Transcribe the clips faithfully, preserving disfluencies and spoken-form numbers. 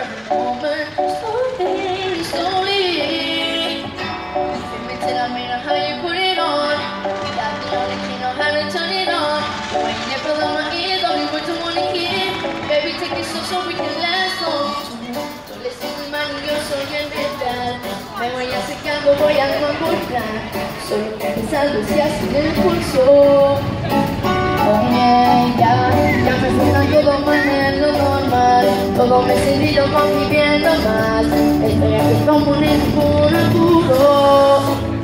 every moment. Slowly, slowly. If you tell me how you put it on, that's the only key know how to turn it on. When you never on my ears, only what you wanna hear. Baby, take it slow so we can last long. So listen to my yo soy el metal. Me voy acercando, voy a no encontrar. Solo pensando si así el pulso. Oh yeah, ya, ya me suena todo más en lo normal. Todo me he seguido conviviendo más. Estoy aquí como un impuro.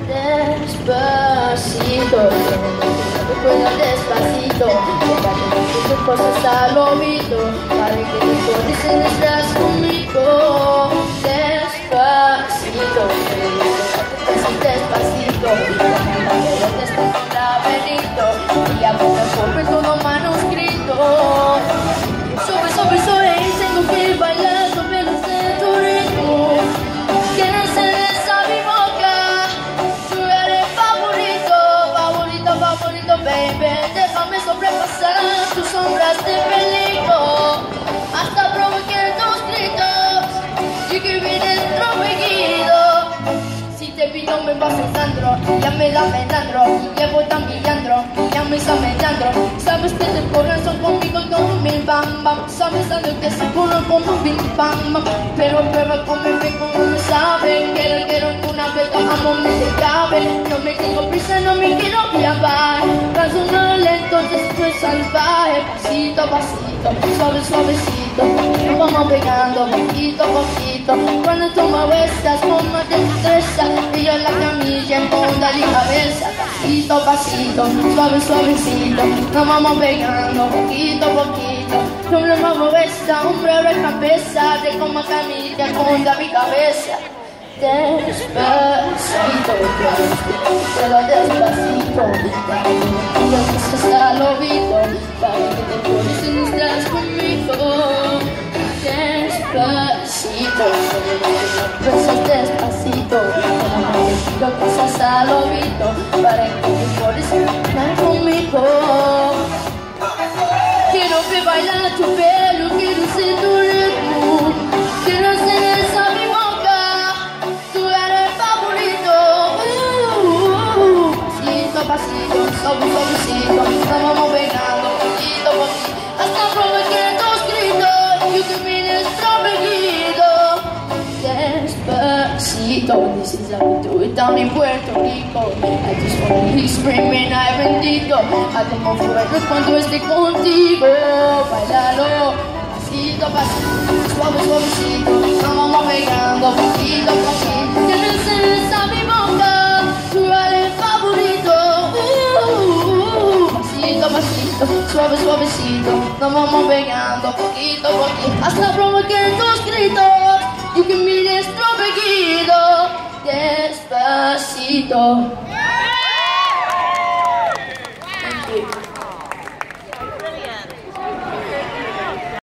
Despacito, recuerda despacito. Déjame que tus cosas al oído. Para que después estás conmigo. Despacito, despacito. Déjame que un laberinto. Y a poco sobre todo manuscrito. Sube, sube, sube y tengo que bailar sobre los de tu ritmo. Quiero ser esa mi boca. Tú eres favorito, favorito, favorito, baby. Déjame sobrepasar tus sombras de peligro. Hasta provocar tus gritos. Y que vienes protegido. Si te pido me vas pensando, ya me da medandro, llevo tan brillando, ya me está medando. Sabes que te corazón conmigo como mi bam bam. Sabes que seguro como mi bam bam. Pero prueba conmigo como me sabe. Quiero, quiero una vez amo me se cabe. No me tengo prisa, no me quiero viajar. Paso no lento, después salvaje. Pasito, pasito, suave, suavecito. Nos vamos pegando poquito, poquito. Cuando tú me besas, como te estresa. Y yo en la camilla en punta de cabeza. Pasito, pasito, suave, suavecito. Nos vamos pegando poquito, poquito. Tú me vamos besar, hombre abre cabeza. De como camilla en punta de mi cabeza. Despacito, solo despacito. Y yo que hasta el oído. Para que te pones y no estás conmigo. Despacito, besos despacito. Lo que hasta el oído. Para que te pones y no estás conmigo. Quiero que bailar tu pelo, quiero ser tu ritmo. Quiero ser esa mi boca. Tú eres favorito. Uh, pasito, pasito, suave, suavecito. Nos vamos pegando poquito, poquito. Hasta provocar tus gritos. You can be desprotegido. Despacito. This is how we do it down in Puerto Rico. I just wanna be screaming, ay bendito. Hacemos fuerte cuando esté contigo. Bailalo. Pasito, pasito, suave, suavecito. Nos vamos pegando poquito, poquito. Quieres ser esa mi boca. Tú eres favorito. Uh, pasito, pasito, suave, suavecito. Nos vamos pegando poquito, poquito. Hasta provocar tus gritos. You can be desprotegido. Despacito.